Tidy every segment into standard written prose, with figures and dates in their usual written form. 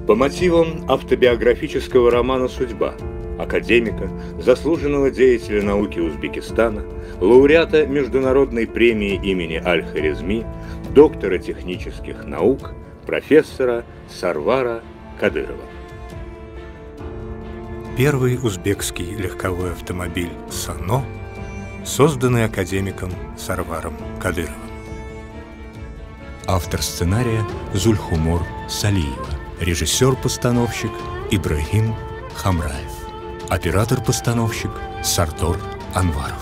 По мотивам автобиографического романа «Судьба» академика, заслуженного деятеля науки Узбекистана, лауреата Международной премии имени Аль-Хорезми, доктора технических наук, профессора Сарвара Кадырова. Первый узбекский легковой автомобиль «Сано», созданный академиком Сарваром Кадыровым. Автор сценария Зульхумур Салиева. Режиссер-постановщик Ибрагим Хамраев. Оператор-постановщик Сардор Анваров.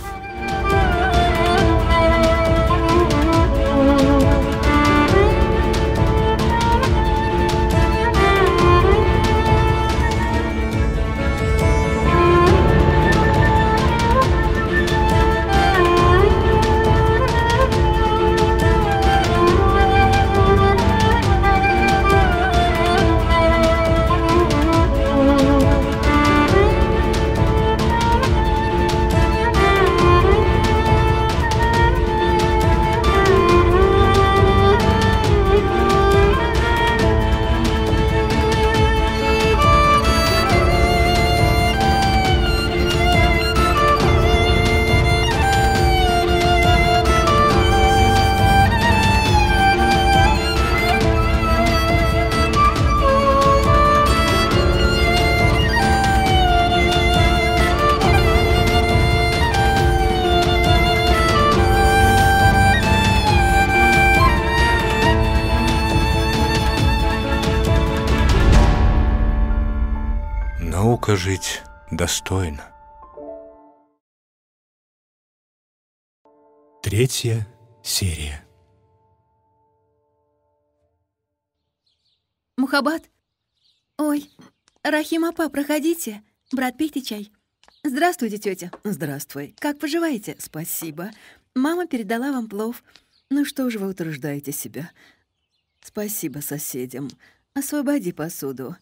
Наука жить достойно. Третья серия. Мухаббат? Ой, Рахим апа, проходите. Брат, пейте чай. Здравствуйте, тетя. Здравствуй. Как поживаете? Спасибо. Мама передала вам плов. Ну что же вы утруждаете себя? Спасибо соседям. Освободи посуду.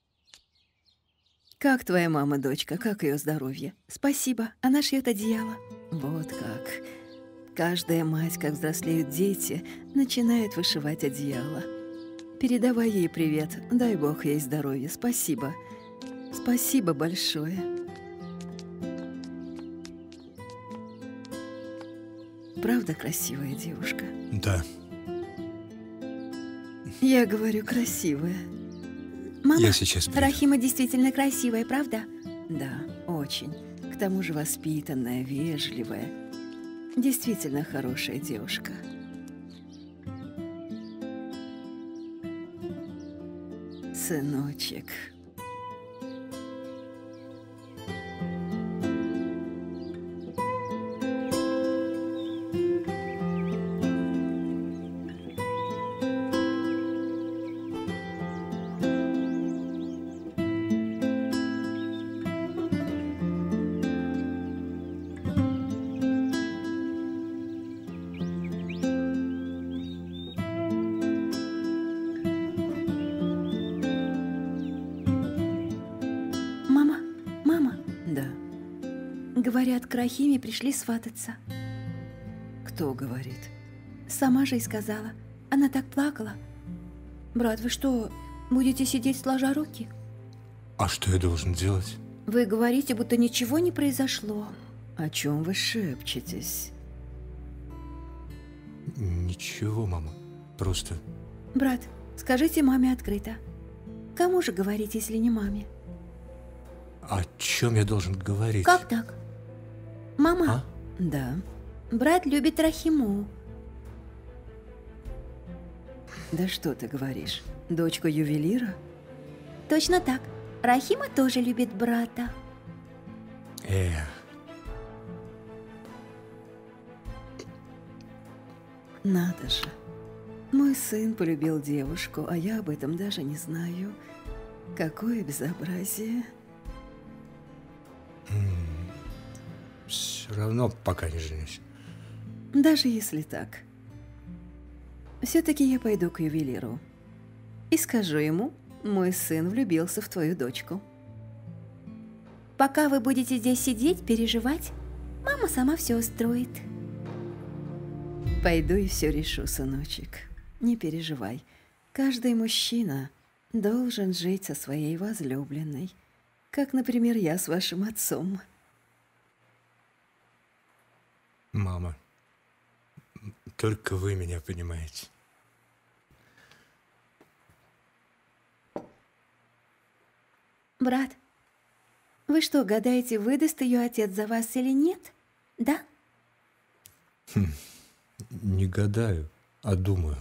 Как твоя мама, дочка? Как ее здоровье? Спасибо. Она шьет одеяло. Вот как. Каждая мать, как взрослеют дети, начинает вышивать одеяло. Передавай ей привет. Дай Бог ей здоровья. Спасибо. Спасибо большое. Правда красивая девушка? Да. Я говорю, красивая. Мама, Я сейчас приду. Рахима действительно красивая, правда? Да, очень. К тому же воспитанная, вежливая. Действительно хорошая девушка. Сыночек. Говорят, к Рахиме пришли свататься. Кто говорит? Сама же и сказала. Она так плакала. Брат, вы что, будете сидеть сложа руки? А что я должен делать? Вы говорите, будто ничего не произошло. О чем вы шепчетесь? Ничего, мама. Просто... Брат, скажите маме открыто. Кому же говорить, если не маме? О чем я должен говорить? Как так? Мама? А? Да. Брат любит Рахиму. Да что ты говоришь? Дочка ювелира? Точно так. Рахима тоже любит брата. Надо же. Мой сын полюбил девушку, а я об этом даже не знаю. Какое безобразие. Все равно пока не женюсь. Даже если так. Все-таки я пойду к ювелиру и скажу ему, мой сын влюбился в твою дочку. Пока вы будете здесь сидеть, переживать, мама сама все устроит. Пойду и все решу, сыночек. Не переживай. Каждый мужчина должен жить со своей возлюбленной, как, например, я с вашим отцом. Мама, только вы меня понимаете. Брат, вы что, гадаете, выдаст ее отец за вас или нет? Да? Не гадаю, а думаю.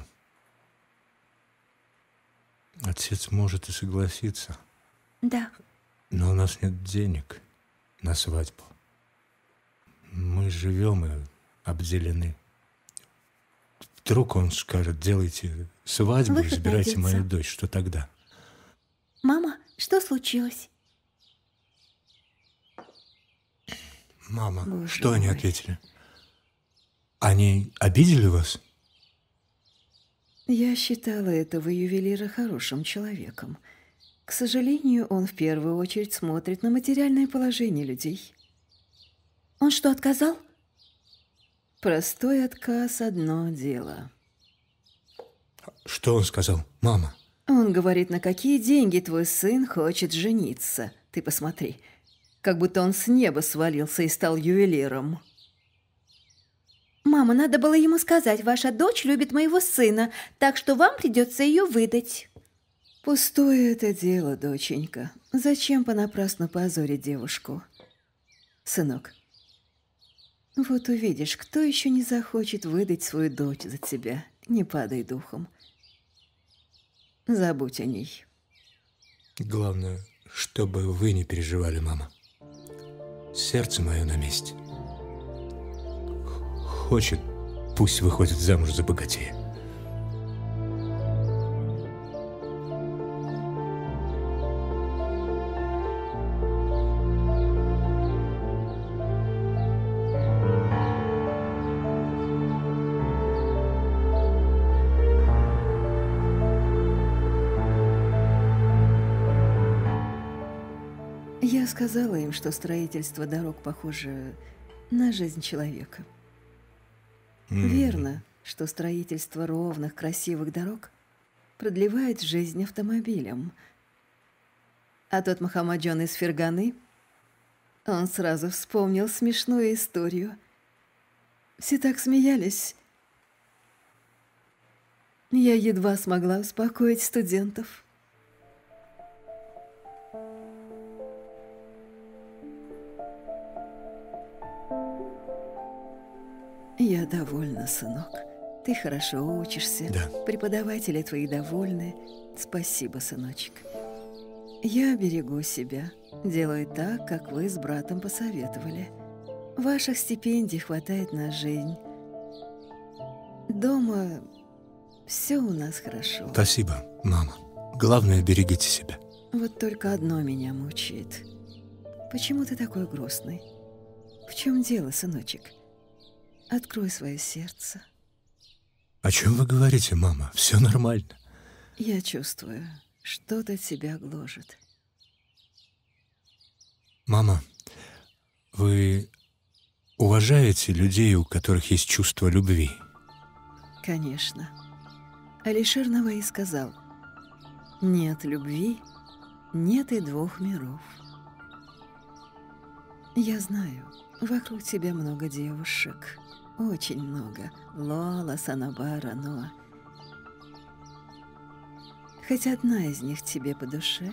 Отец может и согласиться. Да. Но у нас нет денег на свадьбу. Мы живем и обделены. Вдруг он скажет: делайте свадьбу и Выход забирайте найдется. мою дочь. Что тогда? Мама, что случилось? Мама, Боже что они мой. ответили? Они обидели вас? Я считала этого ювелира хорошим человеком. К сожалению, он в первую очередь смотрит на материальное положение людей. Он что, отказал? Простой отказ – одно дело. Что он сказал? Мама. Он говорит, на какие деньги твой сын хочет жениться. Ты посмотри, как будто он с неба свалился и стал ювелиром. Мама, надо было ему сказать, ваша дочь любит моего сына, так что вам придется ее выдать. Пустое это дело, доченька. Зачем понапрасну позорить девушку? Сынок, вот увидишь, кто еще не захочет выдать свою дочь за тебя. Не падай духом. Забудь о ней. Главное, чтобы вы не переживали, мама. Сердце мое на месте. Хочет, пусть выходит замуж за богатея. Я сказала им, что строительство дорог похоже на жизнь человека. Верно, что строительство ровных, красивых дорог продлевает жизнь автомобилям. А тот Махамаджон из Ферганы, он сразу вспомнил смешную историю. Все так смеялись. Я едва смогла успокоить студентов. Я довольна, сынок. Ты хорошо учишься. Да. Преподаватели твои довольны. Спасибо, сыночек. Я берегу себя. Делаю так, как вы с братом посоветовали. Ваших стипендий хватает на жизнь. Дома все у нас хорошо. Спасибо, мама. Главное, берегите себя. Вот только одно меня мучает. Почему ты такой грустный? В чем дело, сыночек? Открой свое сердце. О чем вы говорите, мама? Все нормально. Я чувствую, что-то тебя гложет. Мама, вы уважаете людей, у которых есть чувство любви? Конечно. Алишер Наваи сказал: нет любви, нет и двух миров. Я знаю, вокруг тебя много девушек. Очень много. Лола, Санабара, но... Хоть одна из них тебе по душе?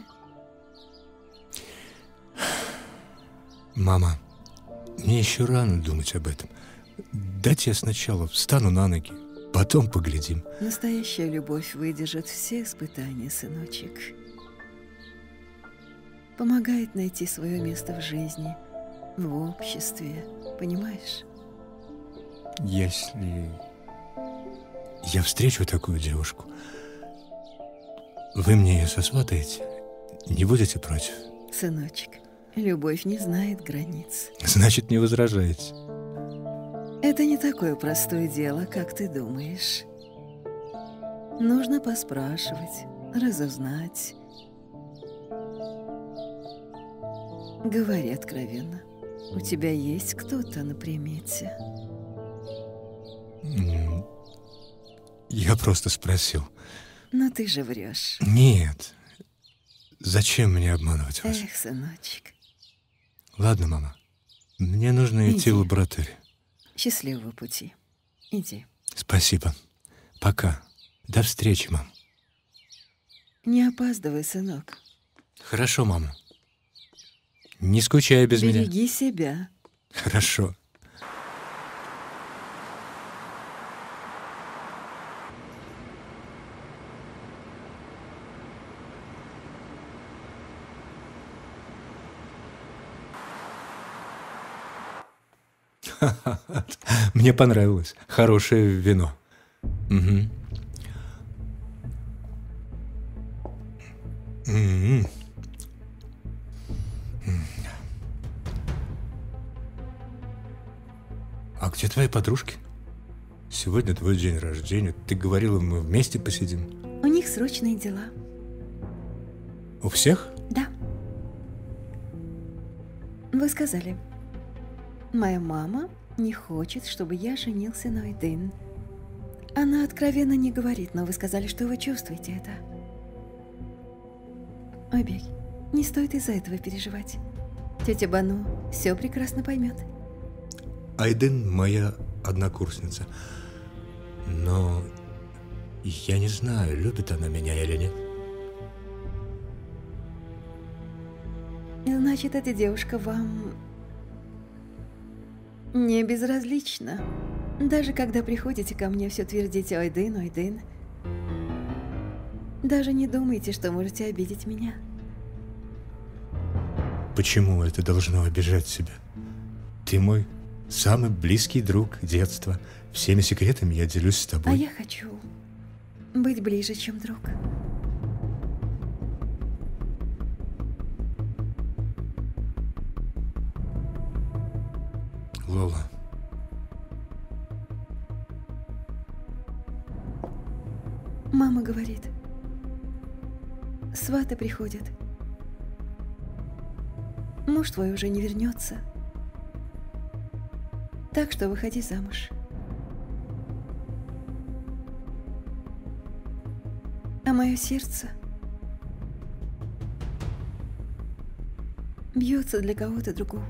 Мама, мне еще рано думать об этом. Дайте я сначала встану на ноги, потом поглядим. Настоящая любовь выдержит все испытания, сыночек. Помогает найти свое место в жизни, в обществе, понимаешь? Если я встречу такую девушку, вы мне ее сосватаете? Не будете против? Сыночек, любовь не знает границ. Значит, не возражаете. Это не такое простое дело, как ты думаешь. Нужно поспрашивать, разузнать. Говори откровенно. У тебя есть кто-то на примете? Я просто спросил. Но ты же врешь. Нет, Зачем мне обманывать вас? Эх, сыночек. Ладно, мама. Мне нужно идти Иди. в лабораторию. Счастливого пути. Иди. Спасибо. Пока. До встречи, мам. Не опаздывай, сынок. Хорошо, мама. Не скучай без меня. Береги себя. Хорошо. Мне понравилось. Хорошее вино. Угу. А где твои подружки? Сегодня твой день рождения. Ты говорила, мы вместе посидим. У них срочные дела. У всех? Да. Вы сказали, моя мама не хочет, чтобы я женился на Айдын. Она откровенно не говорит, но вы сказали, что вы чувствуете это. Ойбек, не стоит из-за этого переживать. Тетя Бану все прекрасно поймет. Айдын моя однокурсница. Но я не знаю, любит она меня или нет. Значит, эта девушка вам не безразлична. Даже когда приходите ко мне, все твердите Айдын, Айдын. Даже не думайте, что можете обидеть меня. Почему это должно обижать себя? Ты мой самый близкий друг детства. Всеми секретами я делюсь с тобой. А я хочу быть ближе, чем друг. Лола. Мама говорит, сваты приходят. Муж твой уже не вернется. Так что выходи замуж. А мое сердце бьется для кого-то другого.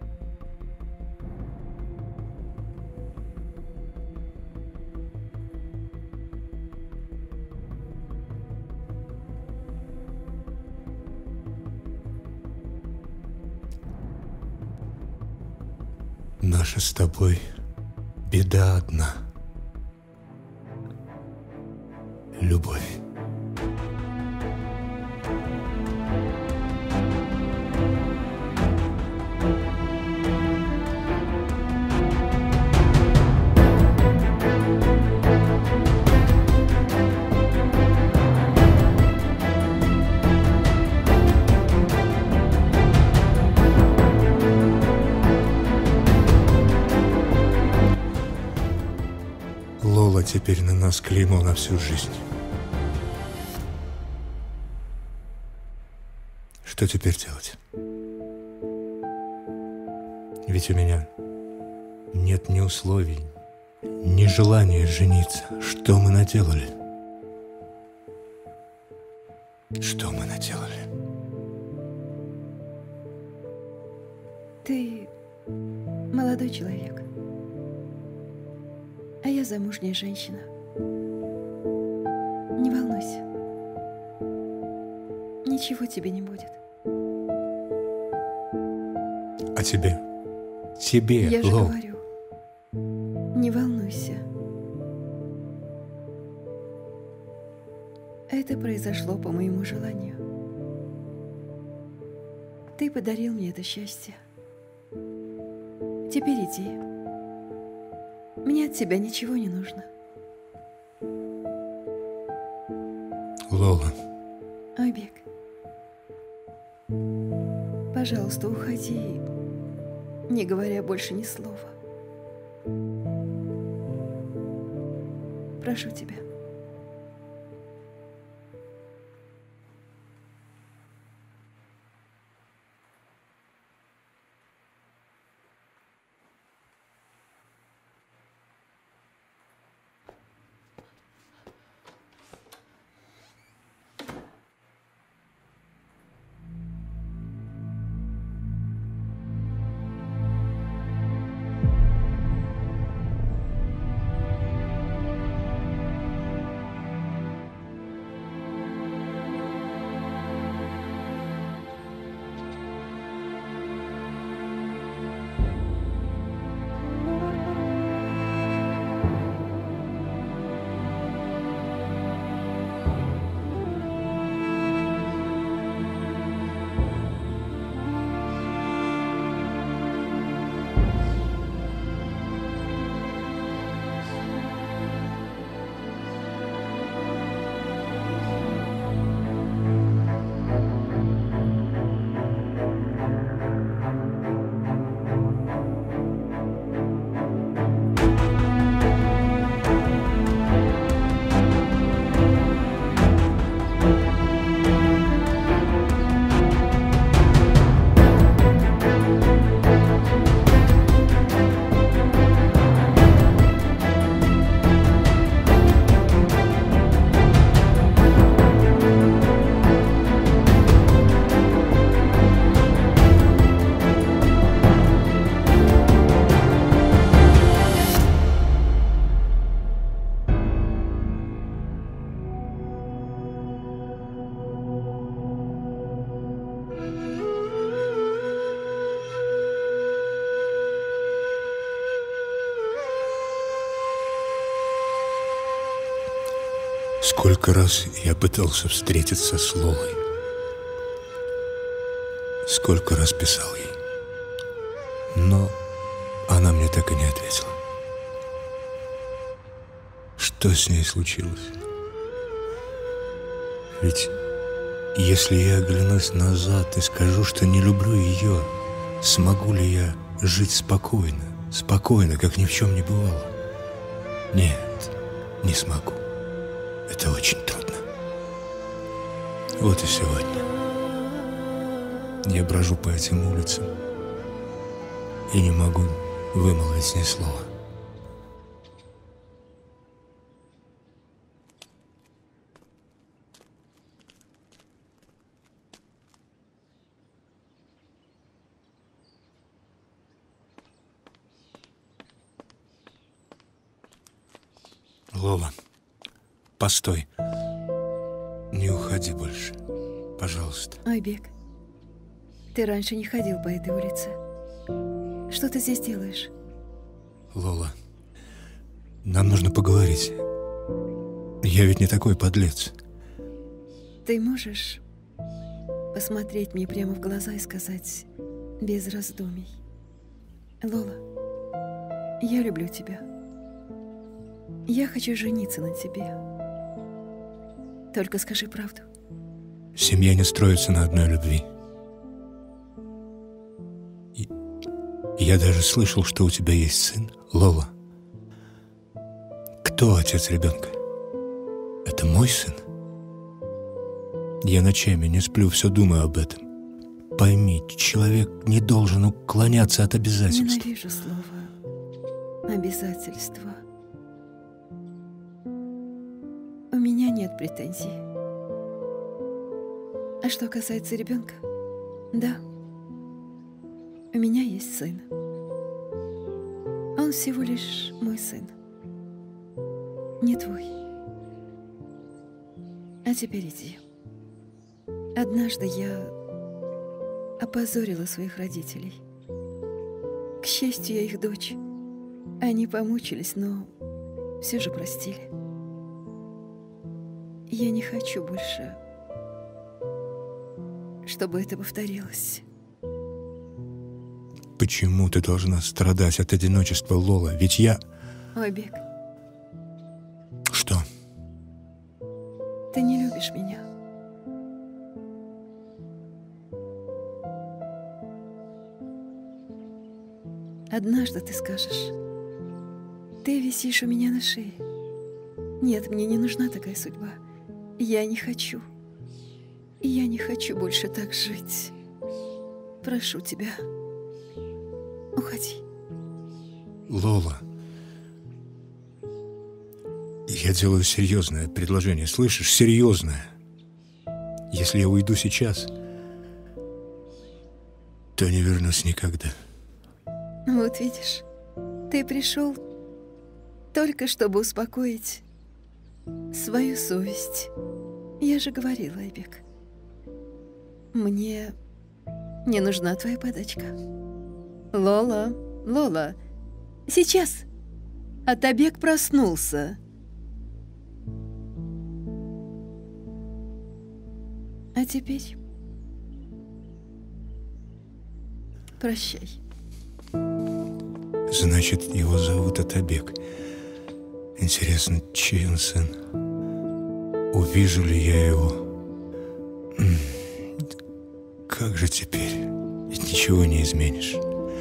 Наша с тобой беда одна. Любовь. Лола теперь на нас клеймо на всю жизнь. Что теперь делать? Ведь у меня нет ни условий, ни желания жениться. Что мы наделали? Что мы наделали? Ты молодой человек, а я замужняя женщина. Не волнуйся. Ничего тебе не будет. А тебе? Тебе, Я же Лол. говорю, не волнуйся. Это произошло по моему желанию. Ты подарил мне это счастье. Теперь иди. Мне от тебя ничего не нужно. Лола. Ойбек, пожалуйста, уходи, не говоря больше ни слова. Прошу тебя. Сколько раз я пытался встретиться с Лолой. Сколько раз писал ей. Но она мне так и не ответила. Что с ней случилось? Ведь если я оглянусь назад и скажу, что не люблю ее, смогу ли я жить спокойно, как ни в чем не бывало? Нет, не смогу. Это очень трудно. Вот и сегодня я брожу по этим улицам и не могу вымолвить ни слова. Лола, постой. Не уходи больше. Пожалуйста. Айбек, ты раньше не ходил по этой улице. Что ты здесь делаешь? Лола, нам нужно поговорить. Я ведь не такой подлец. Ты можешь посмотреть мне прямо в глаза и сказать без раздумий: Лола, я люблю тебя. Я хочу жениться на тебе. Только скажи правду. Семья не строится на одной любви. Я даже слышал, что у тебя есть сын, Лола. Кто отец ребенка? Это мой сын? Я ночами не сплю, все думаю об этом. Пойми, человек не должен уклоняться от обязательств. Ненавижу слово «обязательства». У меня нет претензий. А что касается ребенка, да, у меня есть сын. Он всего лишь мой сын, не твой. А теперь иди. Однажды я опозорила своих родителей. К счастью, я их дочь. Они помучились, но все же простили. Я не хочу больше, чтобы это повторилось. Почему ты должна страдать от одиночества, Лола? Ведь я... Айбек, Что? ты не любишь меня. Однажды ты скажешь: ты висишь у меня на шее. Нет, мне не нужна такая судьба. Я не хочу. Я не хочу больше так жить. Прошу тебя, уходи. Лола, я делаю серьезное предложение, слышишь? Серьезное. Если я уйду сейчас, то не вернусь никогда. Вот видишь, ты пришел только чтобы успокоить свою совесть. Я же говорила, Айбек, мне не нужна твоя подачка. Лола, Лола, сейчас. Атабек проснулся. А теперь прощай. Значит, его зовут Атабек. Интересно, чей он сын? Увижу ли я его? Как же теперь? Ведь ничего не изменишь.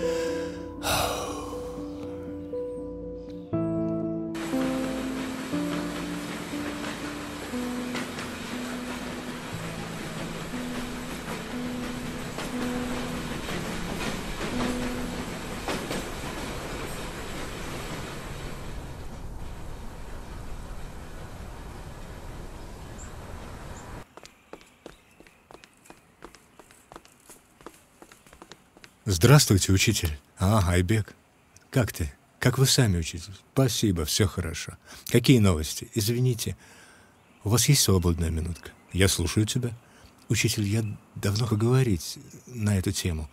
Здравствуйте, учитель. Айбек. Как ты? Как вы сами, учитель? Спасибо, все хорошо. Какие новости? Извините, у вас есть свободная минутка? Я слушаю тебя. Учитель, я давно поговорить на эту тему.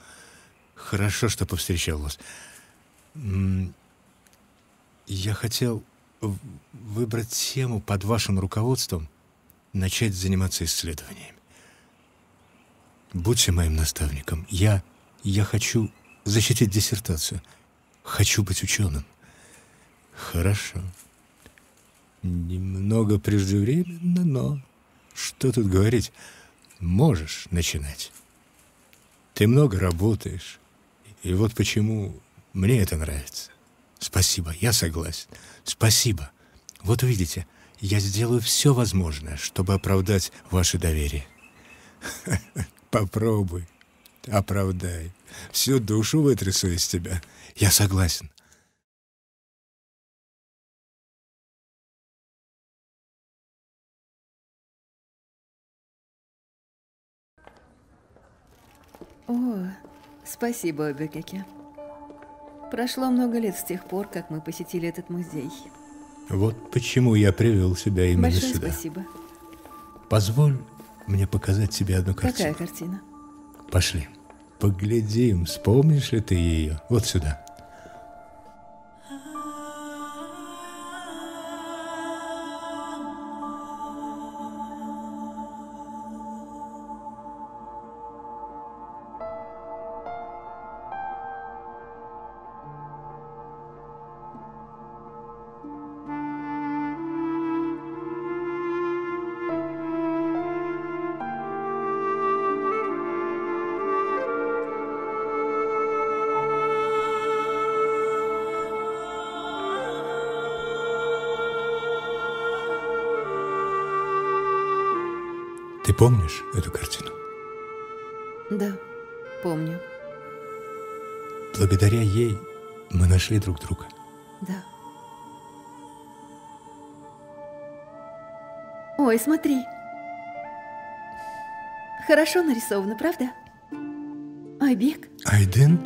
Хорошо, что повстречал вас. Я хотел выбрать тему под вашим руководством, начать заниматься исследованиями. Будьте моим наставником. Я хочу защитить диссертацию. Хочу быть ученым. Хорошо. Немного преждевременно, но что тут говорить? Можешь начинать. Ты много работаешь. И вот почему мне это нравится. Спасибо, я согласен. Спасибо. Вот увидите, я сделаю все возможное, чтобы оправдать ваше доверие. Попробуй, оправдай. Всю душу вытрясу из тебя. Я согласен. О, спасибо, Обекеке. Прошло много лет с тех пор, как мы посетили этот музей. Вот почему я привел тебя именно Большое сюда. спасибо. Позволь мне показать тебе одну картину. Какая картина? Пошли. Поглядим, вспомнишь ли ты ее? Вот сюда. Ты помнишь эту картину? Да, помню. Благодаря ей мы нашли друг друга. Да. Ой, смотри. Хорошо нарисовано, правда? Айбек? Айдын?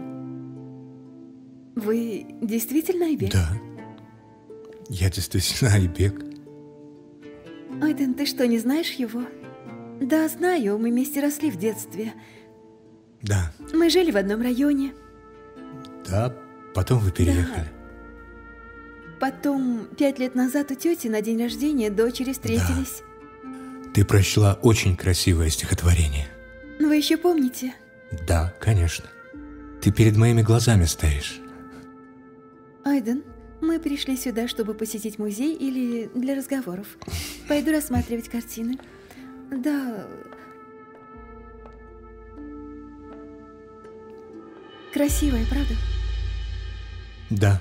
Вы действительно Айбек? Да. Я действительно Айбек. Айдын, ты что, не знаешь его? Да, знаю, мы вместе росли в детстве. Да. Мы жили в одном районе. Да, потом вы переехали. Потом, 5 лет назад у тети на день рождения дочери встретились. Да. Ты прочла очень красивое стихотворение. Вы еще помните? Да, конечно. Ты перед моими глазами стоишь. Айден, мы пришли сюда, чтобы посетить музей или для разговоров. Пойду рассматривать картины. Да. Красивая, правда? Да.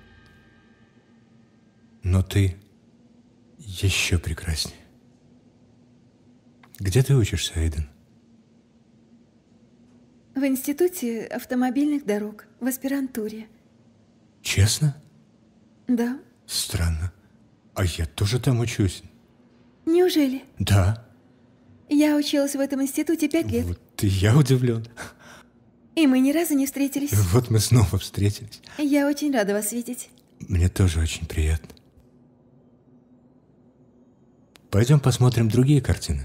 Но ты еще прекраснее. Где ты учишься, Айден? В институте автомобильных дорог, в аспирантуре. Честно? Да. Странно. А я тоже там учусь. Неужели? Да. Я училась в этом институте 5 лет. Вот и я удивлен. И мы ни разу не встретились. Вот мы снова встретились. Я очень рада вас видеть. Мне тоже очень приятно. Пойдем посмотрим другие картины.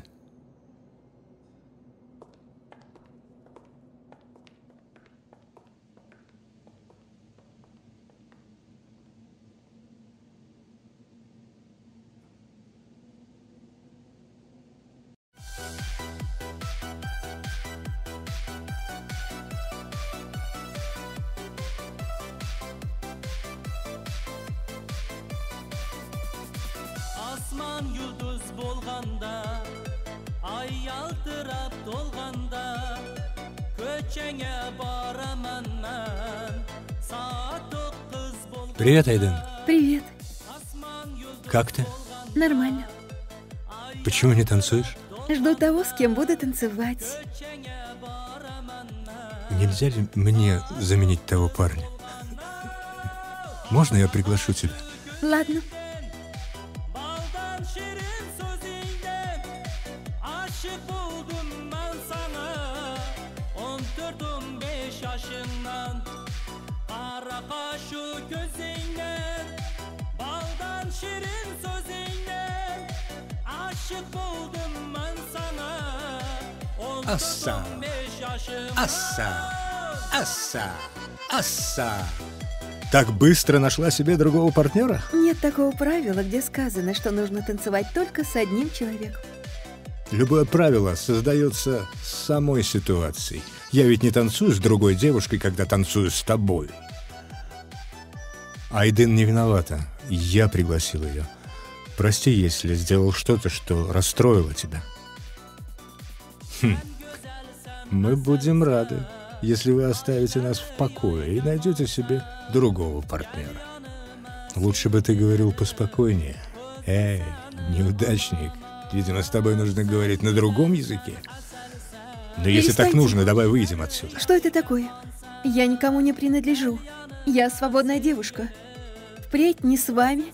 Asman yulduz bolganda, ay yaltırab dolganda, köçeňe baraman men, saat 9 bolganda. Привет, Айден. Привет. Как ты? Нормально. Почему не танцуешь? Жду того, с кем буду танцевать. Нельзя ли мне заменить того парня? Можно я приглашу тебя? Ладно. Baldan şirin sözünden, aşık buldum ben sana. 14-15 yaşından, kara kaşı gözünden. Baldan şirin sözünden, aşık buldum ben sana. Assa. 14-15 yaşından. Assa! Assa! Assa! так быстро нашла себе другого партнера? Нет такого правила, где сказано, что нужно танцевать только с одним человеком. Любое правило создается самой ситуацией. Я ведь не танцую с другой девушкой, когда танцую с тобой. Айдын не виновата. Я пригласил ее. Прости, если сделал что-то, что расстроило тебя. Мы будем рады, если вы оставите нас в покое и найдете себе другого партнера. Лучше бы ты говорил поспокойнее. Эй, неудачник, видимо, с тобой нужно говорить на другом языке. Но если так нужно, давай выйдем отсюда. Что это такое? Я никому не принадлежу. Я свободная девушка. Впредь ни с вами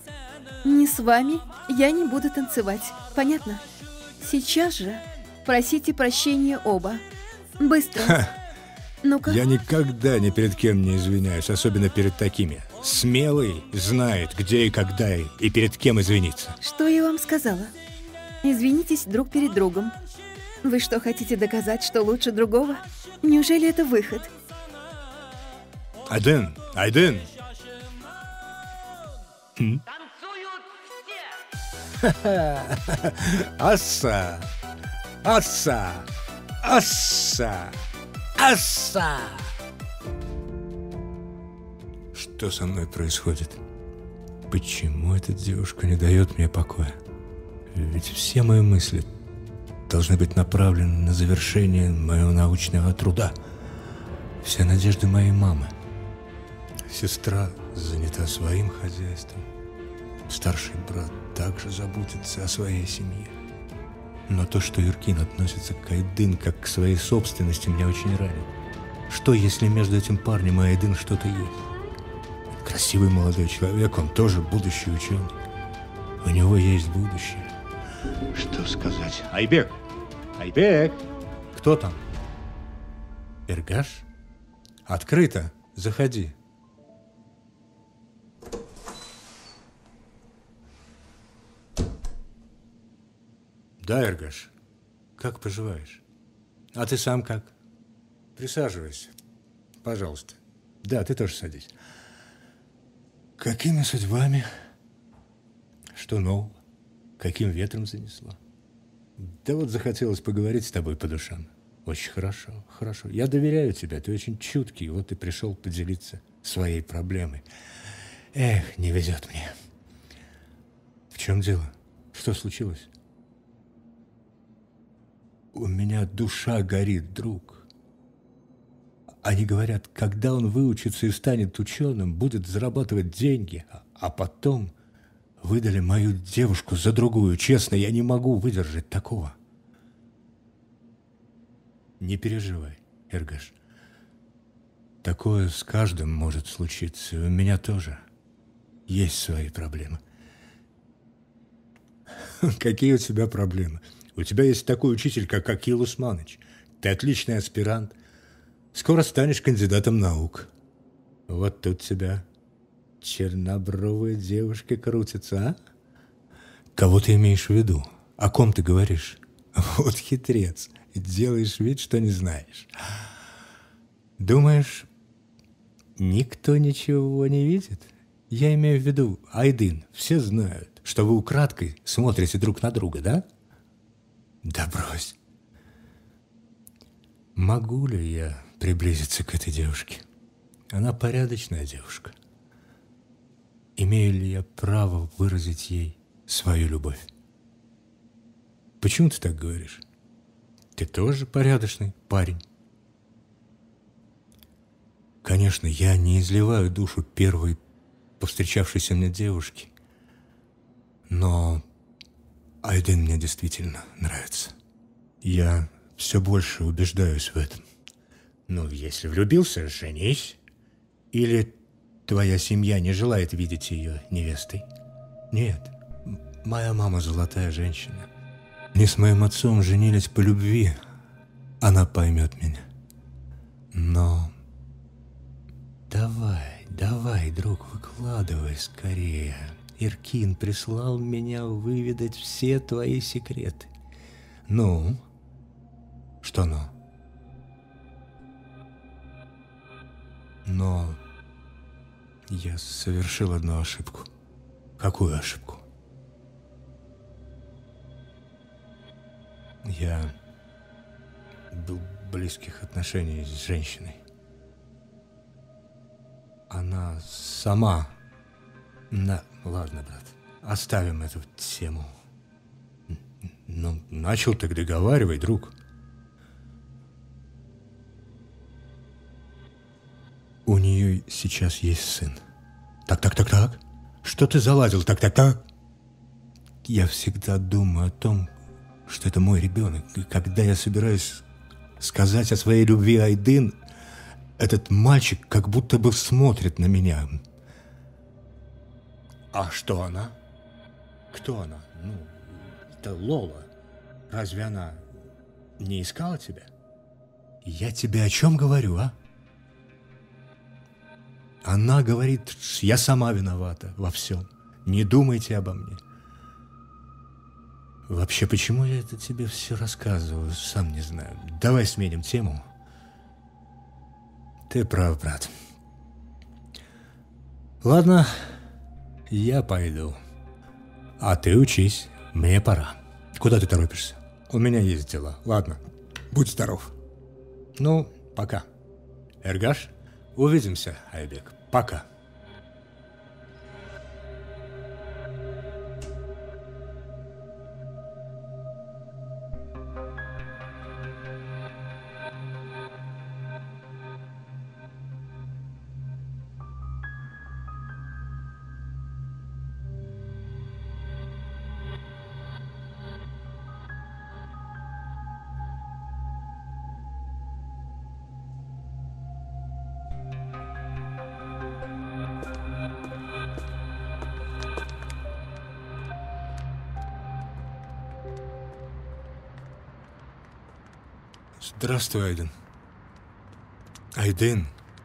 я не буду танцевать. Понятно? Сейчас же просите прощения оба. Быстро. Ну-ка. Я никогда ни перед кем не извиняюсь, особенно перед такими. Смелый знает, где и когда и перед кем извиниться. Что я вам сказала? Извинитесь друг перед другом. Вы что, хотите доказать, что лучше другого? Неужели это выход? Айдын! Асса! Что со мной происходит? Почему эта девушка не дает мне покоя? Ведь все мои мысли должны быть направлены на завершение моего научного труда. Все надежды моей мамы. Сестра занята своим хозяйством. Старший брат также заботится о своей семье. Но то, что Иркин относится к Айдын как к своей собственности, меня очень ранит. Что, если между этим парнем и Айдын что-то есть? Красивый молодой человек, он тоже будущий ученый. У него есть будущее. Что сказать? Айбек! Кто там? Эргаш? Открыто. Заходи. Да, Эргаш. Как поживаешь? А ты сам как? Присаживайся. Пожалуйста. Да, ты тоже садись. Какими судьбами? Что нового? Каким ветром занесло? Да вот захотелось поговорить с тобой по душам. Очень хорошо. Я доверяю тебе, ты очень чуткий, вот и пришел поделиться своей проблемой. Эх, не везет мне. В чем дело? Что случилось? У меня душа горит, друг. Они говорят, когда он выучится и станет ученым, будет зарабатывать деньги, а потом выдали мою девушку за другую. Честно, я не могу выдержать такого. Не переживай, Эргаш. Такое с каждым может случиться, и у меня тоже есть свои проблемы. Какие у тебя проблемы? У тебя есть такой учитель, как Акил Усманыч. Ты отличный аспирант. Скоро станешь кандидатом наук. Вот тут тебя чернобровые девушки крутятся, а? Кого ты имеешь в виду? О ком ты говоришь? Вот хитрец. Делаешь вид, что не знаешь. Думаешь, никто ничего не видит? Я имею в виду, Айдын, все знают, что вы украдкой смотрите друг на друга, да? Да брось. Могу ли я приблизиться к этой девушке? Она порядочная девушка. Имею ли я право выразить ей свою любовь? Почему ты так говоришь? Ты тоже порядочный парень. Конечно, я не изливаю душу первой повстречавшейся мне девушки, но Айдын мне действительно нравится. Я все больше убеждаюсь в этом. Ну, если влюбился, женись. Или твоя семья не желает видеть ее невестой? Нет, моя мама золотая женщина. Они с моим отцом женились по любви. Она поймет меня. Но давай, друг, выкладывай скорее. Иркин прислал меня выведать все твои секреты. Ну? Что «но»? Но Я совершил одну ошибку. Какую ошибку? Я был в близких отношениях с женщиной. Она сама... Ладно, брат, оставим эту тему. Ну, начал так договаривай, друг. У нее сейчас есть сын. Так. Что ты заладил? Так. Я всегда думаю о том, что это мой ребенок. И когда я собираюсь сказать о своей любви Айдын, этот мальчик как будто бы смотрит на меня. А что она? Кто она? Ну, это Лола. Разве она не искала тебя? Я тебе о чем говорю, а? Она говорит, я сама виновата во всем. Не думайте обо мне. Вообще, почему я это тебе все рассказываю, сам не знаю. Давай сменим тему. Ты прав, брат. Ладно, я пойду. А ты учись, мне пора. Куда ты торопишься? У меня есть дела. Ладно, будь здоров. Ну, пока. Эргаш, увидимся, Айбек. Пока. Здравствуй, Айдын. Айдын.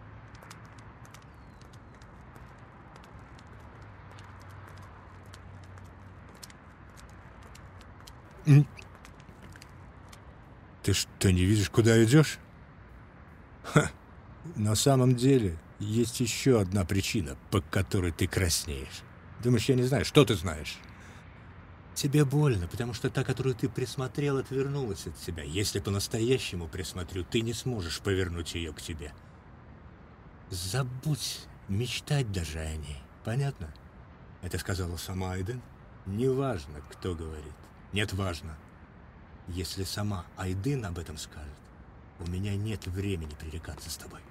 Ты что, не видишь, куда идешь? Ха. На самом деле, есть еще одна причина, по которой ты краснеешь. Думаешь, я не знаю? Что ты знаешь? Тебе больно, потому что та, которую ты присмотрел, отвернулась от тебя. Если по-настоящему присмотрю, ты не сможешь повернуть ее к тебе. Забудь мечтать даже о ней. Понятно? Это сказала сама Айдын. Неважно, кто говорит. Нет, важно. Если сама Айдын об этом скажет, у меня нет времени пререкаться с тобой.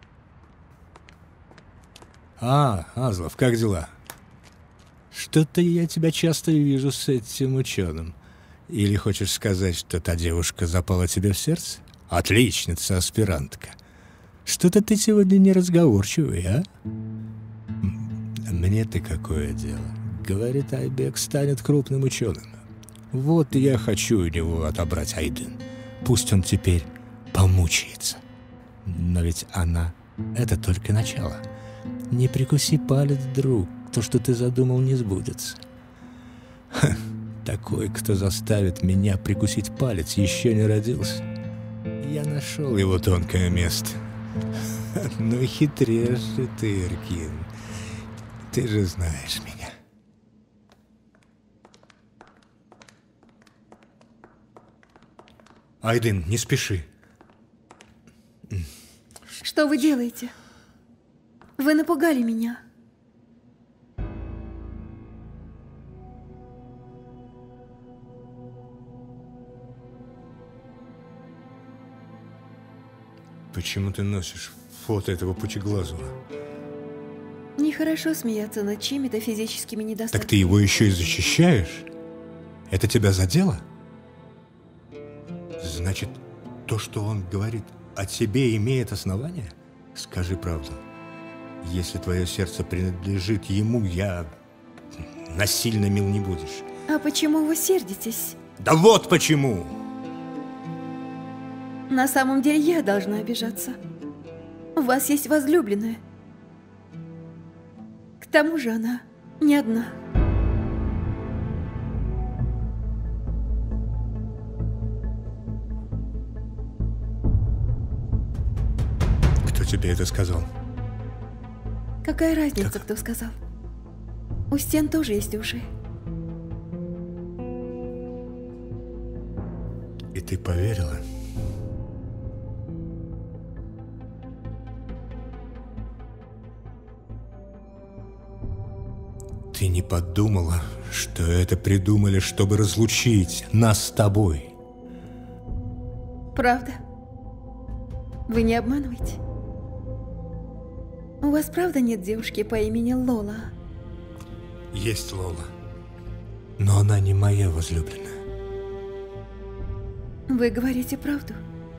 Азлов, как дела? Что-то я тебя часто вижу с этим ученым. Или хочешь сказать, что та девушка запала тебе в сердце? Отличница, аспирантка. Что-то ты сегодня неразговорчивый, а? Мне-то какое дело? Говорит, Айбек станет крупным ученым. Вот я хочу у него отобрать Айдын. Пусть он теперь помучается. Но ведь она — это только начало. Не прикуси палец, друг. То, что ты задумал, не сбудется. Ха, такой, кто заставит меня прикусить палец, еще не родился. Я нашел его тонкое место. Ну, хитрешь же ты, Эркин. Ты же знаешь меня. Айдын, не спеши. Что вы делаете? Вы напугали меня. Почему ты носишь фото этого пучеглазого? Нехорошо смеяться над чьими-то физическими недостатками. Так ты его еще и защищаешь? Это тебя задело? Значит, то, что он говорит о тебе, имеет основание? Скажи правду. Если твое сердце принадлежит ему, насильно мил не будешь. А почему вы сердитесь? Да вот почему! На самом деле я должна обижаться. У вас есть возлюбленная. К тому же она не одна. Кто тебе это сказал? Какая разница, Так. кто сказал? У стен тоже есть уши. И ты поверила? Ты не подумала, что это придумали, чтобы разлучить нас с тобой? Правда? Вы не обманываете? У вас правда нет девушки по имени Лола? Есть Лола, но она не моя возлюбленная. Вы говорите правду?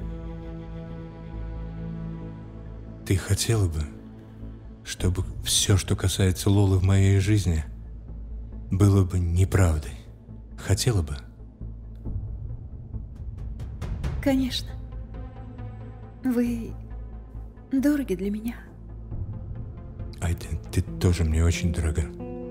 Ты хотела бы, чтобы все, что касается Лолы в моей жизни, было бы неправдой? Хотела бы? Конечно. Вы дороги для меня. Айда, ты тоже мне очень дорога.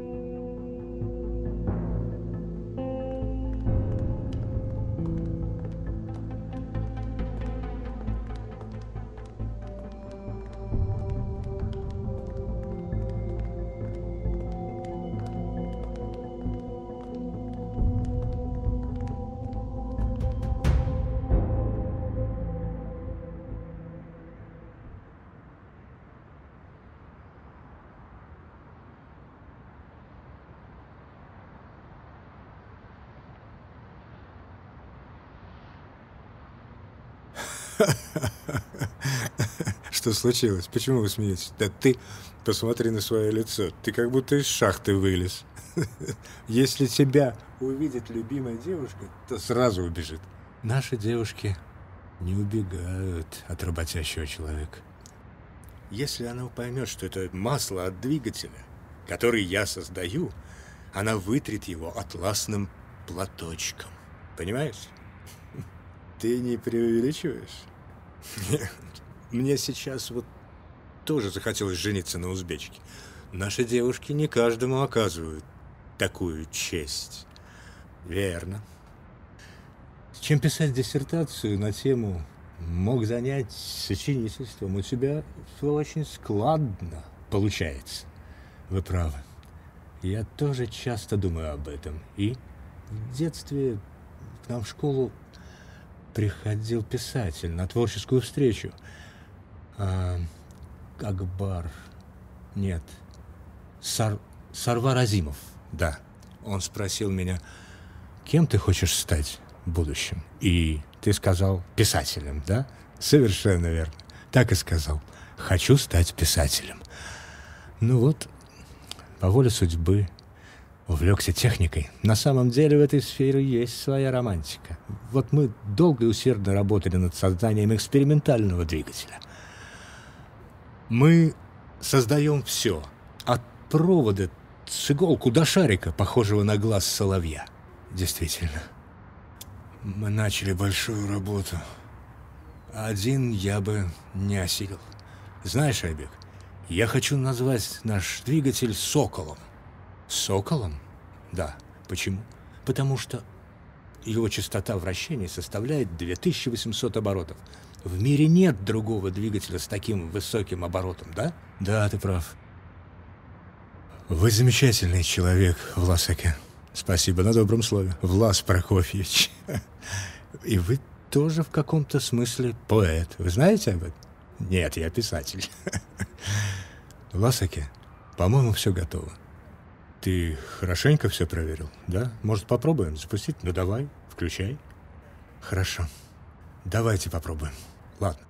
Что случилось? Почему вы смеетесь? Да ты посмотри на свое лицо. Ты как будто из шахты вылез. Если тебя увидит любимая девушка, то сразу убежит. Наши девушки не убегают от работящего человека. Если она поймет, что это масло от двигателя, который я создаю, она вытрет его атласным платочком. Понимаешь? Ты не преувеличиваешь? Нет. Мне сейчас вот тоже захотелось жениться на узбечке. Наши девушки не каждому оказывают такую честь. Верно. Чем писать диссертацию на тему «Мог занять сочинительством», у тебя все очень складно получается. Вы правы. Я тоже часто думаю об этом. И в детстве к нам в школу приходил писатель на творческую встречу. Акбар. Нет. Сарвар Азимов. Да. Он спросил меня, кем ты хочешь стать в будущем? И ты сказал писателем, да? Совершенно верно. Так и сказал. Хочу стать писателем. Ну вот, по воле судьбы увлекся техникой. На самом деле в этой сфере есть своя романтика. Вот мы долго и усердно работали над созданием экспериментального двигателя. Мы создаем все, от провода с иголку до шарика, похожего на глаз соловья. Действительно, мы начали большую работу. Один я бы не осилил. Знаешь, Айбек, я хочу назвать наш двигатель «Соколом». Соколом? Да. Почему? Потому что его частота вращения составляет 2800 оборотов. В мире нет другого двигателя с таким высоким оборотом, да? Да, ты прав. Вы замечательный человек, Власаке. Спасибо на добром слове. Влас Прокофьевич. И вы тоже в каком-то смысле поэт. Вы знаете об этом? Нет, я писатель. Власаке, по-моему, все готово. Ты хорошенько все проверил, да? Может, попробуем запустить? Ну, давай, включай. Хорошо. Давайте попробуем. Ладно.